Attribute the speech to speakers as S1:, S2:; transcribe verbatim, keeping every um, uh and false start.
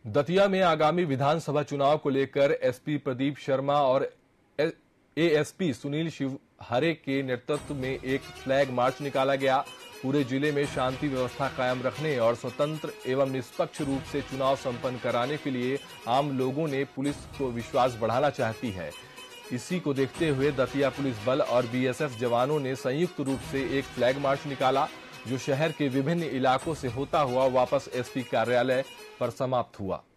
S1: दतिया में आगामी विधानसभा चुनाव को लेकर एसपी प्रदीप शर्मा और एएसपी सुनील शिवहरे के नेतृत्व में एक फ्लैग मार्च निकाला गया। पूरे जिले में शांति व्यवस्था कायम रखने और स्वतंत्र एवं निष्पक्ष रूप से चुनाव संपन्न कराने के लिए आम लोगों ने पुलिस को विश्वास बढ़ाना चाहती है। इसी को देखते हुए दतिया पुलिस बल और बीएसएफ जवानों ने संयुक्त रूप से एक फ्लैग मार्च निकाला, जो शहर के विभिन्न इलाकों से होता हुआ वापस एसपी कार्यालय पर समाप्त हुआ।